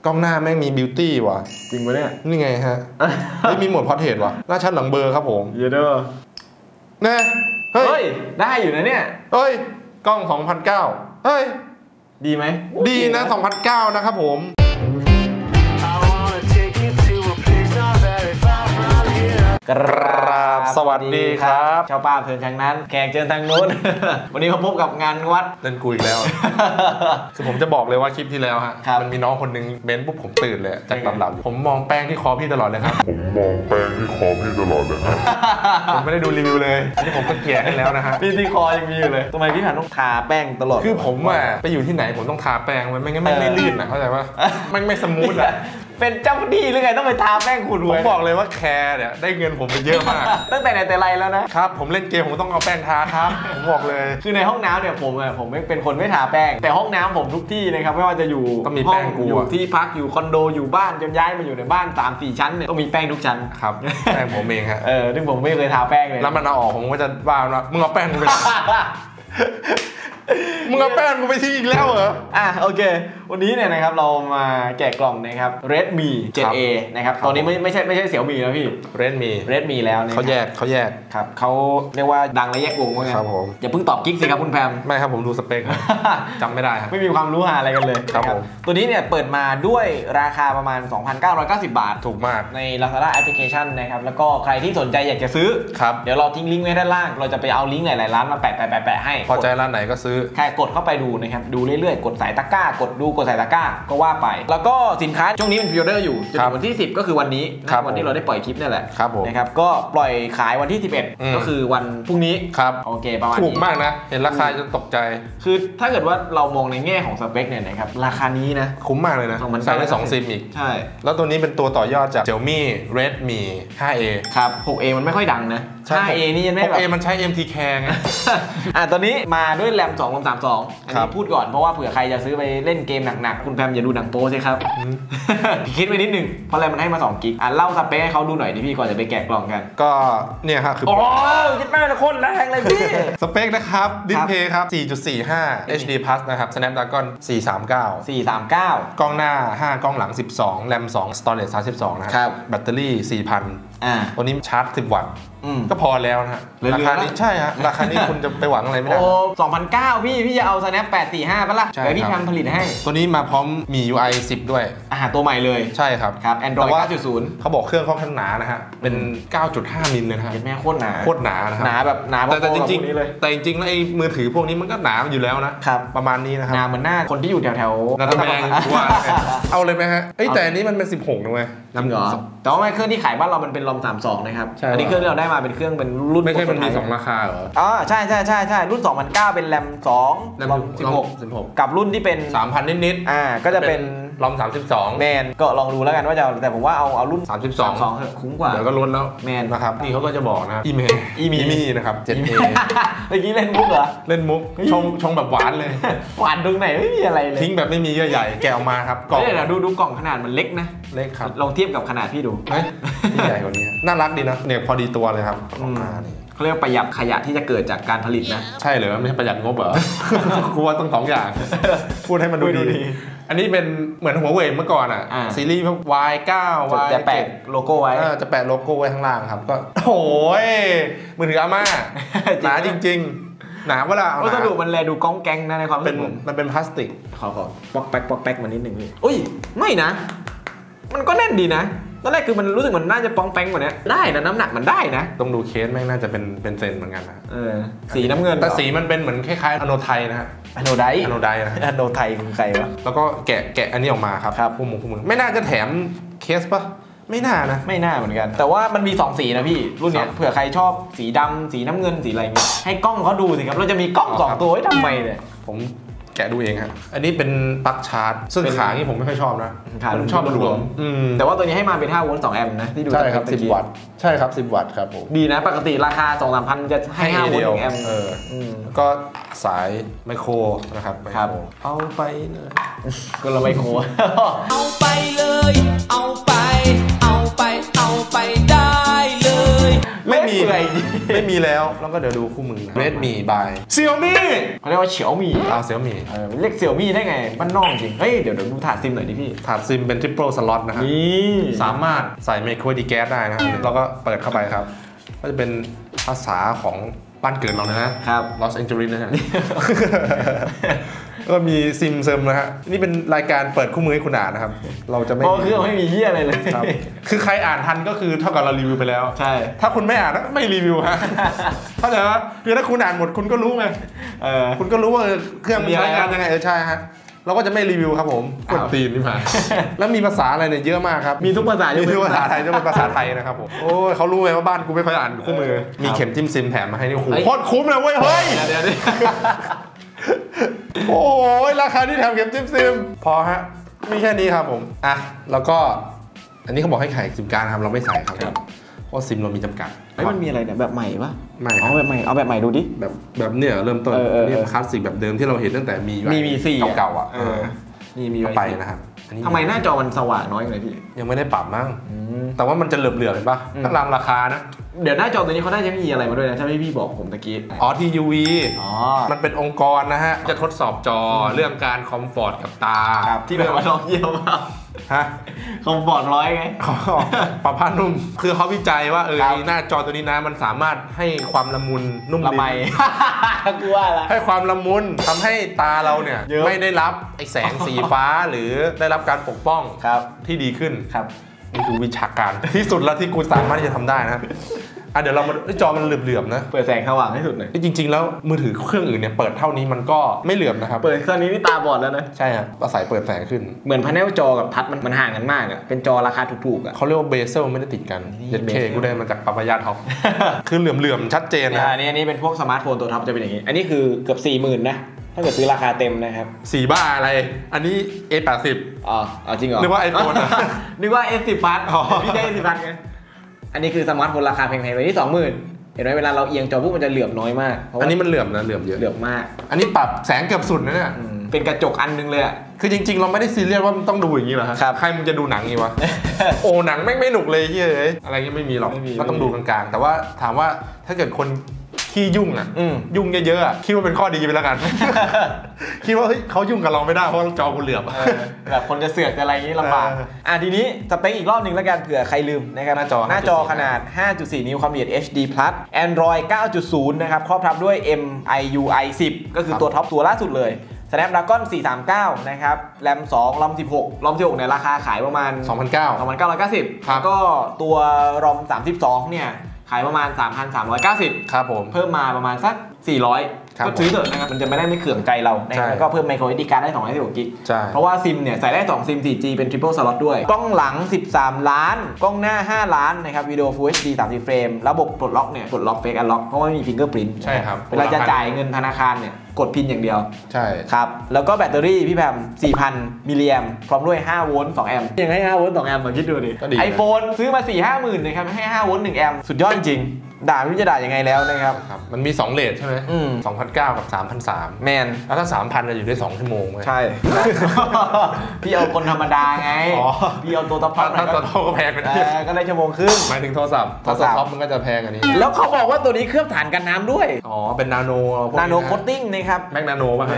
กล้องหน้าแม่งมีบิวตี้ว่ะจริงปะเนี่ยนี่ไงฮะไม่มีโหมดพอร์เทรตว่ะหน้าชัดหลังเบอร์ครับผมเยอะเด้อแน่เฮ้ยได้อยู่นะเนี่ยเฮ้ยกล้อง2009เฮ้ยดีไหมดีนะ2009นะครับผมกราบสวัสดีครับชาวป้าเพื่อนทางนั้นแขกเชิญทางโน้น วันนี้เขาพบกับงานวัดเล่นกูอีกแล้ว คือผมจะบอกเลยว่าคลิปที่แล้วฮะมันมีน้องคนนึงเม้นปุ๊บผมตื่นเลยจากหลับๆผมมองแป้งที่คอพี่ตลอดเลยครับผมมองแป้งที่คอพี่ตลอดเลยครับ ผมไม่ได้ดูรีวิวเลยอันนี้ผมก็เกลียดให้แล้วนะฮะพี่ที่คอยังมีอยู่เลยทำไมพี่หันต้องทาแป้งตลอดคือผมอะไปอยู่ที่ไหนผมต้องทาแป้งมันไม่งั้นไม่ลื่นอะเข้าใจปะมันไม่สมูทอะเป็นเจ้าดีหรือไงต้องไปทาแป้งขูดผมบอกเลยว่าแคร์เนี่ยได้เงินผมไปเยอะมากตั้งแต่ไหนแต่ไรแล้วนะครับผมเล่นเกมผมต้องเอาแป้งทาครับผมบอกเลยคือในห้องน้ำเนี่ยผมไม่เป็นคนไม่ทาแป้งแต่ห้องน้ำผมทุกที่นะครับไม่ว่าจะอยู่ต้องมีแป้งกูอยู่ที่พักอยู่คอนโดอยู่บ้านจนย้ายมาอยู่ในบ้าน 3-4 ชั้นเนี่ยต้องมีแป้งทุกชั้นครับแป้งผมเองครับซึ่งผมไม่เคยทาแป้งเลยแล้วมันเอาออกผมก็จะว่ามึงเอาแป้งกูไปมึงเอาแป้งกูไปทิ้งอีกแล้วเหรอโอเควันนี้เนี่ยนะครับเรามาแกะกล่องนะครับ Redmi 7A นะครับตอนนี้ไม่ใช่เสี่ยวมี่แล้วพี่ Redmi แล้วเนี่ยเขาแยกครับเขาเรียกว่าดังและแยกวงว่าไงครับผมอย่าเพิ่งตอบกิ๊กสิครับคุณแพมไม่ครับผมดูสเปคจำไม่ได้ครับไม่มีความรู้หาอะไรกันเลยครับผมตัวนี้เนี่ยเปิดมาด้วยราคาประมาณ 2,990 บาทถูกมากใน Lazada Application นะครับแล้วก็ใครที่สนใจอยากจะซื้อเดี๋ยวเราทิ้งลิงก์ไว้ด้านล่างเราจะไปเอาลิงก์หลายๆร้านมาแปะให้พอใจร้านไหนก็ซื้อแค่กดเข้าไปดูนะครับดูเรื่อยๆกดใส่ตะกร้ากดใส่ตะกร้าก็ว่าไปแล้วก็สินค้าช่วงนี้เป็นพรีออเดอร์อยู่จนถึงวันที่10ก็คือวันนี้วันที่เราได้ปล่อยคลิปนี่แหละนะครับก็ปล่อยขายวันที่11ก็คือวันพรุ่งนี้โอเคประมาณนี้ถูกมากนะเห็นราคาจะตกใจคือถ้าเกิดว่าเรามองในแง่ของสเปคเนี่ยนะครับราคานี้นะคุ้มมากเลยนะใส่ได้2ซิมอีกใช่แล้วตัวนี้เป็นตัวต่อยอดจาก Xiaomi Redmi 5A ครับ 6A มันไม่ค่อยดังนะ 5A นี่ยังไม่แบบ 6A มันใช้ MTK ไงตอนนี้มาด้วยแรม2 RAM 32อันนี้พูดก่อนเพราะว่าเผื่อใครจะซื้อไปเล่นเกมหนักๆคุณแพมอย่าดูหนังโป๊ใช่ครับคิดไปนิดนึงเพราะอะไรมันให้มา2 กิกเล่าสเปคให้เขาดูหน่อยดิพี่ก่อนจะไปแกะกล่องกันก็เนี่ยครับคือคิดมากนะคนแรงเลยพี่สเปคนะครับดิสเพย์ครับ 4.45 HD Plus นะครับ Snapdragon 439 กล้องหน้า5กล้องหลัง12แรม2 Storage 32นะครับแบตเตอรี่ 4,000 ตัวนี้ชาร์จ10 วัตต์ก็พอแล้วนะราคานี้ใช่ฮะราคานี้คุณจะไปหวังอะไรไม่ได้ 2,900พี่จะเอา Snap 845ปะล่ะเดี๋ยวพี่ทำผลิตให้ตัวนี้มาพร้อมมี UI 10 ด้วยตัวใหม่เลยใช่ครับ Android 9.0 เขาบอกเครื่องค่อนข้างหนานะฮะเป็น 9.5 มิลเลยนะฮะแม่โคตรหนานะครับหนาแบบหนาแต่จริงๆแล้วไอ้มือถือพวกนี้มันก็หนาอยู่แล้วนะประมาณนี้นะครับหนาเหมือนหน้าคนที่อยู่แถวนาตาแมงว่าเอาเลยไหมฮะแต่อันนี้มันเป็น16นะเว้ยจริงเหรอแต่ว่าเครื่องที่ขายบ้านเรามันเป็น ROM 32นะครับอันนี้เครื่องที่เราได้มาเป็นเครื่องเป็นรุ่นไม่ใช่มันมี2ราคาเหรอใช่รุ่น2009เป็นแรม2 ROM 16กับรุ่นที่เป็น 3,000 นิดก็จะเป็น ROM 32 แมนก็ลองดูแล้วกันว่าจะแต่ผมว่าเอารุ่น 32 เถอะคุ้มกว่าเดี๋ยวก็ลดแล้วแมนนะครับนี่เขาก็จะบอกนะอีมี่นะครับ 7A เมื่อกี้เล่นมุกเหรอเล่นมุกชงแบบหวานเลยหวานตรงไหนไม่มีอะไรเลยทิ้งแบบไม่มีเยื่อใหญ่แกะออกมาครับกล่องเดี๋ยวดูกล่องขนาดมันเล็กนะเล็กครับลองเทียบกับขนาดพี่ดูใหญ่กว่านี้น่ารักดีนะเนี่ยพอดีตัวเลยครับเขาเรียกประหยัดขยะที่จะเกิดจากการผลิตนะใช่เหรอไม่ใช่ประหยัดงบเหรอ กูว่าต้อง2 อย่างพูดให้มันดูดีอันนี้เป็นเหมือนหัวเว่ยเมื่อก่อนซีรีส์พวก Y9 จะแปะโลโก้ไว้จะแปะโลโก้ไว้ข้างล่างครับก็โอ้ยมือถืออาม่าหนาจริงๆหนาเวลาวัสดุมันแลดูก้องแกงนะในความเป็นมันเป็นพลาสติกขอปอกแป๊กมานิดนึงพี่อุ้ยไม่นะมันก็แน่นดีนะตอนแรกคือมันรู้สึกมันน่าจะป้องแป้งกว่านี้ได้นะน้ำหนักมันได้นะต้องดูเคสแม่งน่าจะเป็นเซนเหมือนกันนะสีน้ำเงินแต่สีมันเป็นเหมือนคล้ายๆอโนไทยนะฮะอโนไดนะอโนไทยคือใครวะแล้วก็แกะอันนี้ออกมาครับคู่มือไม่น่าจะแถมเคสปะไม่น่านะไม่น่าเหมือนกันแต่ว่ามันมี2สีนะพี่รุ่นนี้เผื่อใครชอบสีดำสีน้ำเงินสีอะไรเงี้ยให้กล้องเขาดูสิครับเราจะมีกล้อง2 ตัวไว้ทำไมเนี่ยผมแกะดูเองครับอันนี้เป็นปลั๊กชาร์จซึ่งขานี่ผมไม่ค่อยชอบนะผมชอบหลวมแต่ว่าตัวนี้ให้มาเป็น5 โวลต์ 2 แอมป์นะที่ดูใช่ครับ10 วัตต์ใช่ครับ10 วัตต์ครับผมดีนะปกติราคา 2-3 พันจะให้5 โวลต์ 1 แอมป์ก็สายไมโครนะครับเอาไปเลยก็เราไมโครเอาไปเลยเอาไปได้เลยไม่มีไม่มีแล้วก็เดี๋ยวดูคู่มือ Redmi by Xiaomi เขาเรียกว่าเฉียวมี Xiaomi เรียกเสี่ยวมี่ได้ไงบ้านนอกจริงเฮ้ยเดี๋ยวดูถาดซิมหน่อยดิพี่ถาดซิมเป็น triple slot นะครับสามารถใส่ micro SD card ได้นะครับแล้วก็เปิดเข้าไปครับก็จะเป็นภาษาของบ้านเกิดเรานะครับ Los Angeles นะฮะ ก็มีซิมเซิมนะฮะนี่เป็นรายการเปิดคู่มือให้คุณอ่านนะครับเราจะไม่คือไม่มีเหี้ยอะไรเลยคือใครอ่านทันก็คือเท่ากับเรารีวิวไปแล้วใช่ถ้าคุณไม่อ่านไม่รีวิวฮะเข้าใจไหมคือถ้าคุณอ่านหมดคุณก็รู้ไงคุณก็รู้ว่าเครื่องมันใช้งานยังไงใช่ฮะเราก็จะไม่รีวิวครับผมกดตีนนี่มาแล้วมีภาษาอะไรเนี่ยเยอะมากครับมีทุกภาษามีทุกภาษาไทยจะเป็นภาษาไทยนะครับผมโอ้ยเขารู้ไงว่าบ้านกูไม่ค่อยอ่านคู่มือมีเข็มจิ้มซิมแถมมาให้นี่โอ้โหโคตรคุ้มเลยเว้ยเฮ้ยเดี๋ยวโอ้ยราคาที่แถมเข็มจิ้มซิมพอฮะมีแค่นี้ครับผมแล้วก็อันนี้เขาบอกให้ขายซิมการ์ดครับเราไม่ใส่ครับเพราะซิมเรามีจำกัดมันมีอะไรเนี่ยแบบใหม่ปะไม่แบบใหม่เอาแบบใหม่ดูดิแบบเนี่ยเริ่มต้นนี่คลาสสิกแบบเดิมที่เราเห็นตั้งแต่มีเก่าๆอ่ะนี่มีไปนะครับทำไมหน้าจอมันสว่างน้อยเลยพี่ยังไม่ได้ปรับมั้งแต่ว่ามันจะเหลือบๆเห็นปะตั้งราคานะเดี๋ยวหน้าจอตัวนี้เขาได้จะมีอะไรมาด้วยนะถ้าพี่บอกผมตะกี้ TUV มันเป็นองค์กรนะฮะจะทดสอบจอเรื่องการคอมฟอร์ตกับตาที่แบบว่าลองเยี่ยมมากคอมฟอร์ตร้อยไงปรับผ้านุ่มคือเขาวิจัยว่าหน้าจอตัวนี้นะมันสามารถให้ความละมุนนุ่มลิ้นกลัวอะไรให้ความละมุนทำให้ตาเราเนี่ยไม่ได้รับไอแสงสีฟ้าหรือได้รับการปกป้องที่ดีขึ้นนี่คือวิชาการที่สุดแล้วที่กูสามารถที่จะทำได้นะเดี๋ยวเรามาจอมันเหลือบๆนะเปิดแสงสว่างให้สุดเลยจริงๆแล้วมือถือเครื่องอื่นเนี่ยเปิดเท่านี้มันก็ไม่เหลือบนะครับเปิดตอนนี้นี่ตาบอดแล้วนะใช่ครับอาศัยเปิดแสงขึ้นเหมือนพาเนลจอกับทัชมันห่างกันมากอ่ะเป็นจอราคาถูกๆอ่ะเขาเรียกว่าเบเซลไม่ได้ติดกันเย็ดเคกูได้มาจากปาปายาท็อปคือเหลื่อมๆชัดเจนนะอันนี้เป็นพวกสมาร์ทโฟนตัวท็อปจะเป็นอย่างนี้อันนี้คือเกือบ 40,000 นะถ้าเกิดซื้อราคาเต็มนะครับ 4บ้าอะไรอันนี้ A80 จริงเหรอนึกว่า iPhone นึกว่า S10 Plus พี่ได้ S10 Plus ไงอันนี้คือสมาร์ทโฟนราคาแพงๆไปที่ 20,000 เห็นไหมเวลาเราเอียงจอปุ๊บมันจะเหลื่อมน้อยมากอันนี้มันเหลื่อมนะเหลื่อมเยอะเหลื่อมมากอันนี้ปรับแสงเกือบสุดนะเนี่ยเป็นกระจกอันนึงเลยอ่ะคือจริงๆเราไม่ได้ซีเรียสว่ามันต้องดูอย่างนี้หรอครับใครมึงจะดูหนังงี้วะโอ้หนังไม่หนุกเลยเฮ้ยอะไรเงี้ยไม่มีหรอกก็ต้องดูกลางๆแต่ว่าถามว่าถ้าเกิดคนขี้ยุ่งยุ่งเยอะๆคิดว่าเป็นข้อดีไปแล้วกันคิดว่าเฮ้ยเขายุ่งกับเราไม่ได้เพราะจอกูเหลือบแบบคนจะเสือกอะไรอย่างนี้ลำบากทีนี้สเปคอีกรอบหนึ่งแล้วกันเผื่อใครลืมนะครับหน้าจอขนาด 5.4 นิ้วความละเอียด HD+ Android 9.0 นะครับครอบทับด้วย MIUI 10 ก็คือตัวท็อปตัวล่าสุดเลย Snapdragon 439 นะครับแรม2 ROM 16 ROM 16เนี่ยราคาขายประมาณ 2,990 แล้วก็ตัว ROM 32เนี่ยขายประมาณ 3,390 ครับผมเพิ่มมาประมาณสัก 400 ก็ซื้อเถอะนะครับมันจะไม่ได้ไม่เขื่องใจเราแล้วก็เพิ่ม micro SD card ได้216 กิกเพราะว่าซิมเนี่ยใส่ได้2ซิม 4G เป็น triple slot ด้วยกล้องหลัง13 ล้านกล้องหน้า5 ล้านนะครับวิดีโอ Full HD 30 เฟรมระบบปลดล็อกเนี่ยปลดล็อก Fake Unlock เพราะว่าไม่มี fingerprint ใช่ครับเวลาจะจ่ายเงินธนาคารเนี่ยกดพินอย่างเดียวใช่ครับแล้วก็แบตเตอรี่พี่แพม 4,000 มิลลิแอมพร้อมด้วย5โวลต์2แอมป์ยังให้5โวลต์2แอมป์มาคิดดูดิ iPhone ซื้อมา 4-5 หมื่นนะครับให้5โวลต์1แอมป์สุดยอดจริงด่าไม่รู้จะด่ายังไงแล้วนะครับมันมี2เรทใช่ไหม2,900 กับ 3,300 แมนแล้วถ้า 3,000 จะอยู่ได้2 ชั่วโมงใช่พี่เอาคนธรรมดาไงพี่เอาตัวท็อปถ้าตัวท็อปก็แพงกันก็ได้ชั่วโมงครึ่งหมายถึงโทรศัพท์ท็อปมันก็จะแพงอันนี้แล้วเขาบอกว่าตัวนี้เคลือบฐานกันน้ำด้วยเป็นนาโนโคตติ้งนะครับแมกนาโนป่ะ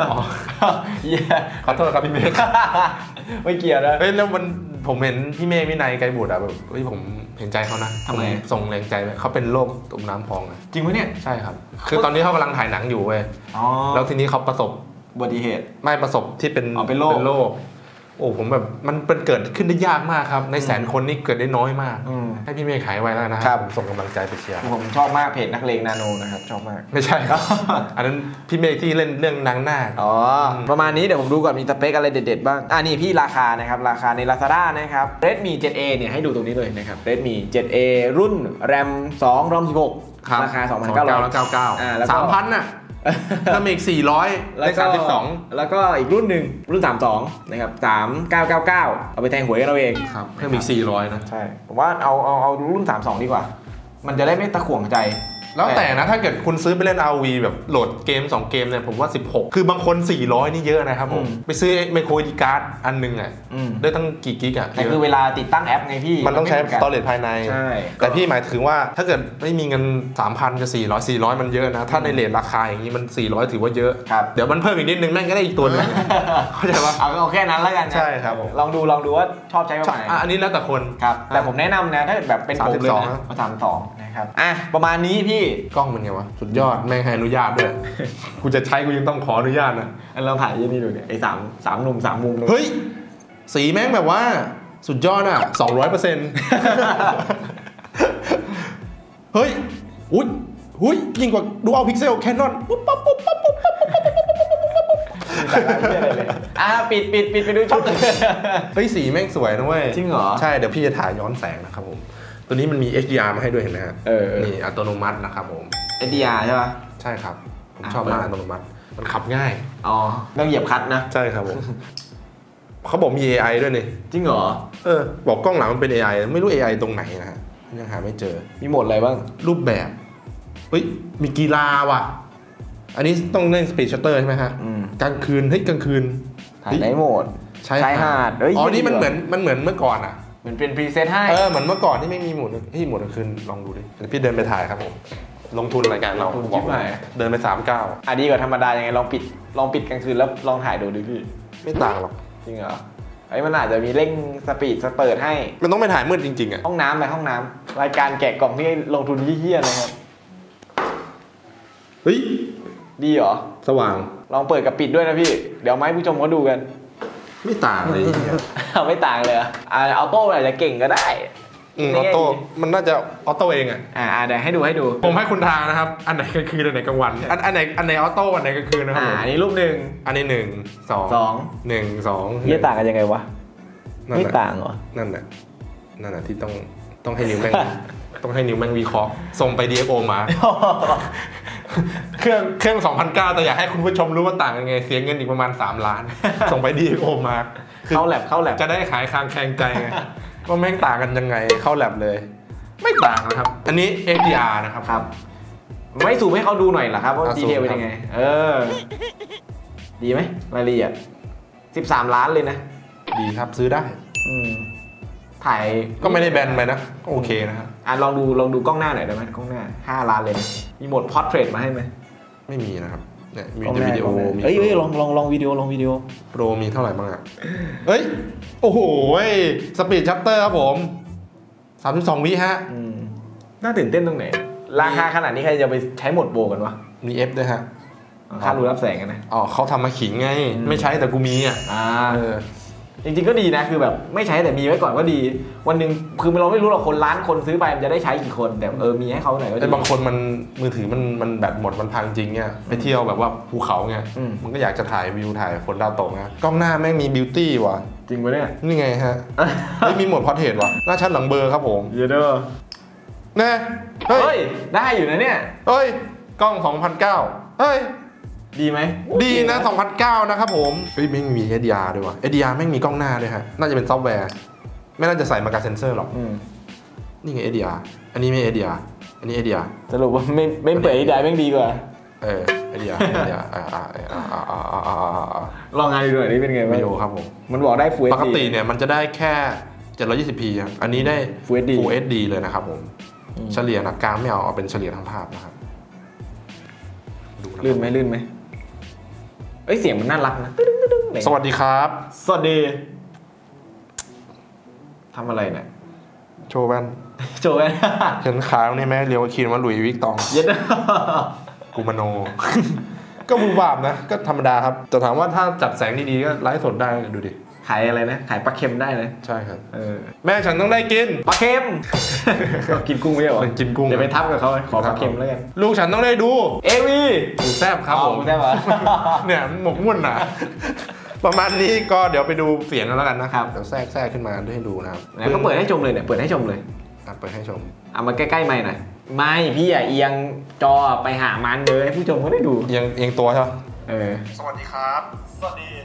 ขอโทษครับพี่เมฆไม่เกี่ยวนะแล้วผมเห็นพี่เมฆวินัยไกรบุตรแบบผมเห็นใจเขานะทำไมส่งแรงใจไปเขาเป็นโรคตุ่มน้ำพองจริงไหมเนี่ยใช่ครับคือตอนนี้เขากำลังถ่ายหนังอยู่เว้ยแล้วทีนี้เขาประสบอุบัติเหตุไม่ประสบที่เป็นโรคโอ้ผมแบบมันเป็นเกิดขึ้นได้ยากมากครับในแสนคนนี่เกิดได้น้อยมากให้พี่เมฆหายไวแล้วนะครับส่งกำลังใจไปเชียร์ผมชอบมากเพจนักเลงนาโนนะครับชอบมากไม่ใช่ครับอันนั้นพี่เมฆที่เล่นเรื่องนางนาคประมาณนี้เดี๋ยวผมดูก่อนมีสเปคอะไรเด็ดๆบ้างนี่พี่ราคานะครับราคาใน Lazada นะครับ Redmi 7A เนี่ยให้ดูตรงนี้เลยนะครับ Redmi 7A รุ่น RAM 2 ROM 16ราคา 2,999 3,000 น่ะถ้ามีอีก400ได้32 แล้วก็อีกรุ่นหนึ่งรุ่น32นะครับ3999เอาไปแทงหวยกันเราเองครับเพิ่มอีก400นะใช่ผมว่าเอารุ่น32ดีกว่ามันจะได้ไม่ตะขวงใจแล้วแต่นะถ้าเกิดคุณซื้อไปเล่น RV แบบโหลดเกม2เกมเนี่ยผมว่า16คือบางคน400นี่เยอะนะครับผมไปซื้อไมโครดีการ์ดอันนึงอ่ะได้ตั้งกี่กิกอ่ะแต่คือเวลาติดตั้งแอปไงพี่มันต้องใช้สตอเรจภายในแต่พี่หมายถึงว่าถ้าเกิดไม่มีเงิน 3,000 กับ400มันเยอะนะถ้าในเรทราคาอย่างนี้มัน400ถือว่าเยอะเดี๋ยวมันเพิ่มอีกนิดนึงแม่งก็ได้อีกตัวนึงเข้าใจป่ะเอาแค่นั้นแล้วกันใช่ครับลองดูว่าชอบใช้ประมาณไหนอันนี้แล้วแต่คนครับแต่ผมแนะนำนะถ้าแบบเป็นผมเลยนะมา32นะครับประมาณนี้พี่กล้องมันไงวะสุดยอดแม่งให้อนุญาตด้วยกูจะใช้กูยังต้องขออนุญาตนะเราถ่ายยี่นี่ดูเนี่ยไอ้3หนุ่ม3มุมเฮ้ยสีแม่งแบบว่าสุดยอดอ่ะ 200% เฮ้ยอุ้ยยิ่งกว่าดูเอาพิกเซลแคนนอนปุ๊บปั๊บปิดไปดูชุดเฮ้ยสีแม่งสวยนะเว้ยจริงเหรอใช่เดี๋ยวพี่จะถ่ายย้อนแสงนะครับผมตัวนี้มันมี HDR มาให้ด้วยเห็นไหมฮะนี่อัตโนมัตินะครับผม HDR ใช่ปะใช่ครับผมชอบมากอัตโนมัติมันขับง่ายต้องเหยียบคัทนะใช่ครับผมเขาบอกมี AI ด้วยนี่จริงเหรอบอกกล้องหลังมันเป็น AI ไม่รู้ AI ตรงไหนนะฮะยังหาไม่เจอมีโหมดอะไรบ้างรูปแบบเฮ้ยมีกีฬาว่ะอันนี้ต้องเล่นสปีดชัตเตอร์ใช่ไหมฮะกลางคืนกลางคืนถ่ายในโหมดชายหาดนี่มันเหมือนเมื่อก่อนอ่ะเหมือนเป็นพรีเซตให้เหมือนเมื่อก่อนที่ไม่มีโหมดที่โหมดกลางคืนลองดูดิเดี๋ยวพี่เดินไปถ่ายครับผมลงทุนรายการเราบอกเดินไป39 ดีกว่าธรรมดายังไงลองปิดกลางคืนแล้วลองถ่ายดูดิพี่ไม่ต่างหรอกจริงเหรอมันอาจจะมีเร่งสปีดเปิดให้มันต้องไปถ่ายมืดจริงๆอ่ะห้องน้ำรายการแกะกล่องที่ลงทุนเหี้ยๆเลยครับเฮ้ยดีเหรอสว่างลองเปิดกับปิดด้วยนะพี่เดี๋ยวให้ผู้ชมเขาดูกันไม่ต่างเลยไม่ต่างเลยออโต้อาจจะเก่งก็ได้ออโต้มันน่าจะออโต้เองอ่ะเดี๋ยวให้ดูผมให้คุณทางนะครับอันไหนกลางคืนอันไหนกลางวันอันไหนออโต้อันไหนกลางคืนนะครับอันนี้รูปหนึ่งอันนี้1 2 1 2 นี่ต่างกันยังไงวะไม่ต่างเหรอนั่นแหละที่ต้องให้นิ้วแม่งต้องให้นิ้วแม่งวิเคราะห์ส่งไป DXO มาเครื่อง 2,900 แต่อยากให้คุณผู้ชมรู้ว่าต่างยังไงเสียเงินอีกประมาณ3 ล้านส่งไป DXO มาเข้าแลบจะได้ขายคางแข่งใจไงว่าแม่งต่างกันยังไงเข้าแลบเลยไม่ต่างนะครับอันนี้ HDR นะครับไม่ซูมให้เขาดูหน่อยเหรอครับว่าดีเทลเป็นยังไงดีไหมรายละเอียด13 ล้านเลยนะดีครับซื้อได้ถ่ายก็ไม่ได้แบนไปนะโอเคนะครับลองดูกล้องหน้าหน่อยได้ไหมกล้องหน้า5 ล้านเลยมีโหมด Portrait มาให้ไหมไม่มีนะครับเนี่ยมีแต่วิดีโอลองวิดีโอโปรมีเท่าไหร่บ้างอ่ะเฮ้ยโอ้โหสปีดชัตเตอร์ครับผม32 วิฮะน่าตื่นเต้นตรงไหนราคาขนาดนี้ใครจะไปใช้โหมดโปรกันวะมี F ด้วยฮะค่ารูรับแสงกันนะเขาทำมาขิงไงไม่ใช้แต่กูมีอ่ะจริงๆก็ดีนะคือแบบไม่ใช้แต่มีไว้ก่อนก็ดีวันหนึ่งคือเราไม่รู้หรอกคนล้านคนซื้อไปมันจะได้ใช้กี่คนแต่มีให้เขาหน่อยก็ดีแต่บางคนมันมือถือมันแบตหมดมันพังจริงเนี่ยไปเที่ยวแบบว่าภูเขาไงมันก็อยากจะถ่ายวิวถ่ายฝนดาวตกนะกล้องหน้าแม่งมีบิวตี้ว่ะจริงปะเนี่ยนี่ไงฮะไม่มีโหมดพอร์เทรตว่ะหน้าชัดหลังเบอร์ครับผมเยอะเด้อแน่เฮ้ยได้อยู่นะเนี่ยเฮ้ยกล้อง 2,900 เฮ้ยดีไหมดีนะ 2,900 นะครับผมเฮ้ยไม่มี HDR ด้วยว่ะ HDR ไม่มีกล้องหน้าด้วยฮะน่าจะเป็นซอฟต์แวร์ไม่น่าจะใส่มากับเซนเซอร์หรอกนี่ไง HDR อันนี้ไม่ HDR อันนี้ HDR สรุปว่าไม่เปิด HDR แม่งดีกว่า HDR ลองงานดูหน่อยนี่เป็นไงวิดีโอครับผมมันบอกได้ Full HD ปกติเนี่ยมันจะได้แค่ 720p อันนี้ได้ Full HD เลยนะครับผมเฉลี่ยนะกลางไม่เอาเป็นเฉลี่ยทั้งภาพนะครับลื่นไหมเสียงมันน่ารักนะสวัสดีครับสวัสดีทำอะไรเนี่ยโชว์แว่นเห็นขาตรงนี้ไหมเรียวคีนมาหลุยวิกตองเย็ดกูมโนก็บูบาบนะก็ธรรมดาครับแต่ถามว่าถ้าจัดแสงดีๆก็ไลฟ์สดได้ดูดิขายอะไรนะขายปลาเค็มได้เลยใช่ครับแม่ฉันต้องได้กินปลาเค็มก็กินกุ้งไม่ใช่หรอกินกุ้งเดี๋ยวไปทับกับเขาขอปลาเค็มแล้วกันลูกฉันต้องได้ดู AV ดูแซ่บครับผมแซ่บเหรอเนี่ยหมกมุ่นนะประมาณนี้ก็เดี๋ยวไปดูเสียงกันแล้วกันนะครับเดี๋ยวแทรกขึ้นมาให้ดูนะครับแล้วก็เปิดให้ชมเลยเนี่ยเปิดให้ชมเลยเปิดให้ชมเอามาใกล้ๆไมค์หน่อยไม่พี่เอียงจอไปหามันเลยให้ผู้ชมเขาได้ดูเอียงตัวใช่ไหมสวัสดีครับสวัสดี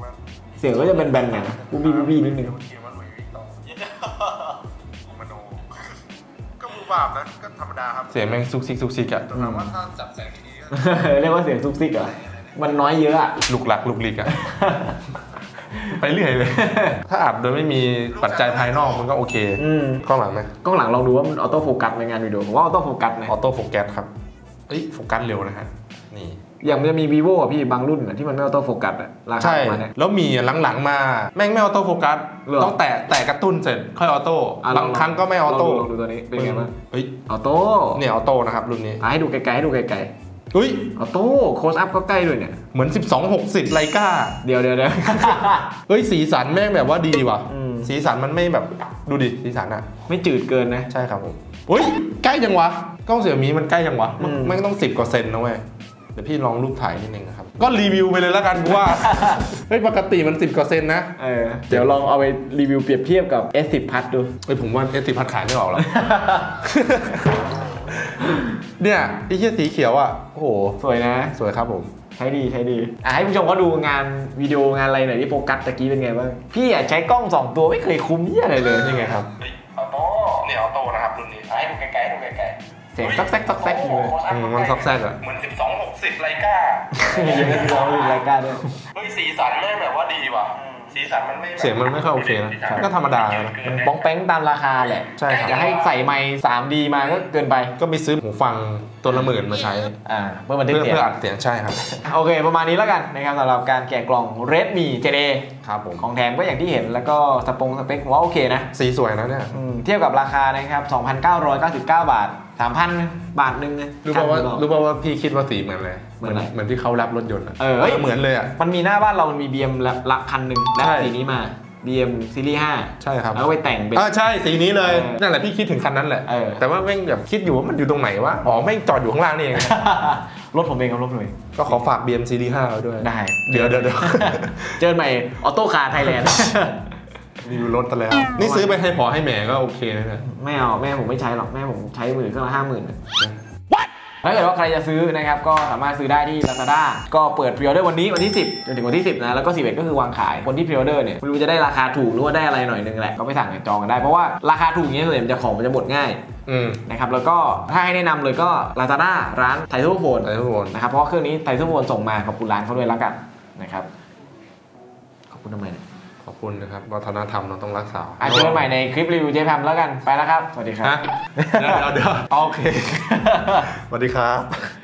เสียงก็จะเป็นแบนๆนะบูบี้นิดนึงาพนะก็ธรรมดาครับเสียงแม่งซุกซิกอะแต่ถามว่าถ้าจับแสงดีๆก็เรียกว่าเสียงซุกซิกเหรอมันน้อยเยอะอะลุกลักลุกลิกอะไปเรื่อยเลยถ้าอัดโดยไม่มีปัจจัยภายนอกมันก็โอเคกล้องหลังไหมกล้องหลังลองดูว่ามันออโต้โฟกัสในงานวิดีโอผมว่าออโต้โฟกัสนะออโต้โฟกัสครับโฟกัสเร็วนะฮะนี่อย่างมันจะมี vivo อ่ะพี่บางรุ่นที่มันไม่ออโต้โฟกัสอ่ะราคาประมาณนี้แล้วมีหลังๆมาแม่งไม่ออโต้โฟกัสต้องแตะกระตุ้นเสร็จค่อยออโต้บางครั้งก็ไม่ออโต้ลองดูตัวนี้เป็นไงบ้างเฮ้ยออโต้เนี่ยออโต้นะครับรุ่นนี้ให้ดูไกลๆให้ดูไกลๆเฮ้ยออโต้โคสอัพก็ใกล้ด้วยเนี่ยเหมือน1260ไลกาเดี๋ยวเฮ้ยสีสันแม่งแบบว่าดีว่ะสีสันมันไม่แบบดูดิสีสันอะไม่จืดเกินนะใช่ครับผมเฮ้ยใกล้จังวะกล้องเสี่ยมี่มันใกล้จังวะมันต้อง10%นะเว้ยเดี๋ยวพี่ลองรูปถ่ายนิดนึงครับก็รีวิวไปเลยแล้วกันกูว่าเฮ้ยปกติมัน10%นะเดี๋ยวลองเอาไปรีวิวเปรียบเทียบกับ S10 Plus ดูผมว่า S10 Plus ขายไม่ออกแล้วเนี่ยไอ้เหี้ยสีเขียวอ่ะโอ้โหสวยนะสวยครับผมใช้ดีให้ผู้ชมเขาดูงานวิดีโองานอะไรหน่อยที่โฟกัสตะกี้เป็นไงบ้างพี่ใช้กล้อง2ตัวไม่เคยคุ้มเหี้ยอะไรเลยยังไงครับออโต้เนี่ยออโต้นะครับรุ่นนี้ให้ดูไกลๆเสียงซักแซกเลยมันซักแซกอะเหมือน1260ไลกายังไม่1260ไลกาด้วยเฮ้ยสีสันไม่แบบว่าดีว่ะสีสันมันไม่เสียงมันไม่ค่อยโอเคนะก็ธรรมดาบ้องแป้งตามราคาแหละใช่จะให้ใส่ไมค์ 3D มาก็เกินไปก็ไปซื้อหูฟังตัวละ10,000มาใช้เพื่อบันทึกเสียงเพื่ออัดเสียงใช่ครับโอเคประมาณนี้แล้วกันนะครับสำหรับการแกะกล่อง Redmi 7A ครับผมของแถมก็อย่างที่เห็นแล้วก็สเปคว่าโอเคนะสีสวยนะเนี่ยเทียบกับราคานะครับ 2,999 บาท 3,000 บาทนึงนะรู้ป่าวว่าพี่คิดว่าสีเหมือนอะไรเหมือนที่เขารับรถยนต์เหมือนเลยอ่ะมันมีหน้าบ้านเรามันมี BM ละคันหนึ่งและสีนี้มา BM ซีรีส์5 ใช่ครับแล้วไปแต่งเป็นใช่สีนี้เลยนั่นแหละพี่คิดถึงคันนั้นแหละแต่ว่าแม่งแบบคิดอยู่ว่ามันอยู่ตรงไหนวะแม่งจอดอยู่ข้างล่างนี่เองรถผมเองครับรถผมเองก็ขอฝาก BM ซีรีส์5ไว้ด้วยได้เดี๋ยวเจอใหม่ออโต้คาร์ไทยแลนด์รีวิวรถแล้วนี่ซื้อไปให้พอให้แม่ก็โอเคนะไม่เอาแม่ผมไม่ใช้หรอกแม่ผมใช้มือเครื่องละ50,000ถ้าเกิดว่าใครจะซื้อนะครับก็สามารถซื้อได้ที่ Lazada ก็เปิดพรีออเดอร์วันนี้วันที่10จนถึงวันที่10นะแล้วก็11ก็คือวางขายคนที่พรีออเดอร์เนี่ยไม่รู้จะได้ราคาถูกหรือว่าได้อะไรหน่อยนึงแหละก็ไปสั่งจองกันได้เพราะว่าราคาถูกอย่างเงี้ยส่วนใหญ่มันจะของมันจะหมดง่ายนะครับแล้วก็ถ้าให้แนะนำเลยก็ Lazada ร้านไทซูโฟนนะครับเพราะว่าเครื่องนี้ไทซูโฟนส่งมาขอบคุณร้านเขาด้วยแล้วกันนะครับขอบคุณทำไมเนี่ยขอบคุณนะครับวัฒนธรรมเราต้องรักษาเจอกันใหม่ในคลิปรีวิวเจแพมแล้วกันไปแล้วครับสวัสดีครับเดี๋ยวโอเคสวัสดีครับ